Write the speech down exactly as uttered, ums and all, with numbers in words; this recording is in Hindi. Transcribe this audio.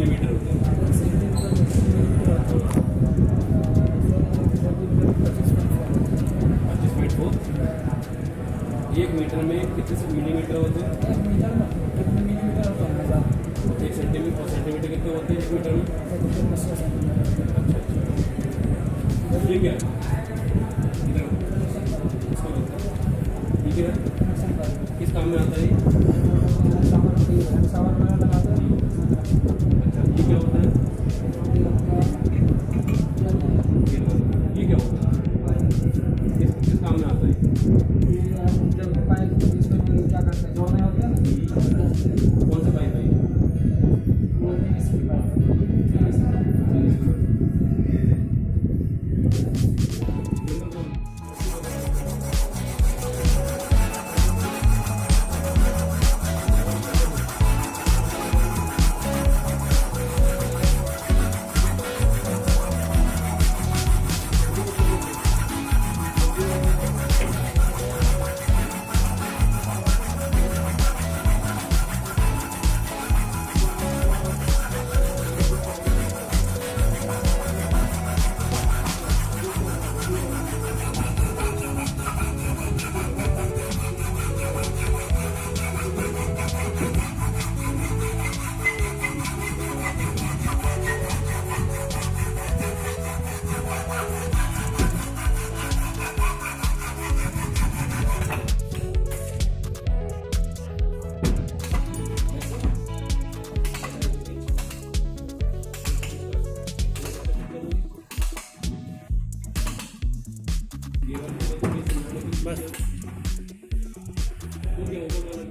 मिलीमीटर होते हैं? पच्चीस पॉइंट फोर। एक मीटर में कितने मिलीमीटर होते हैं? एक मीटर में कितने मिलीमीटर होता है? एक सेंटीमीटर और सेंटीमीटर कितने होते हैं एक मीटर में? अच्छा अच्छा, ठीक है, ठीक है। किस काम में आता है? अच्छा, ये क्या होता है? ये क्या होता है? किस किस काम में आता है? कौन सा पाइप है? बस